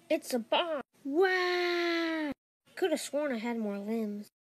It's a bomb! Wow! Could have sworn I had more limbs.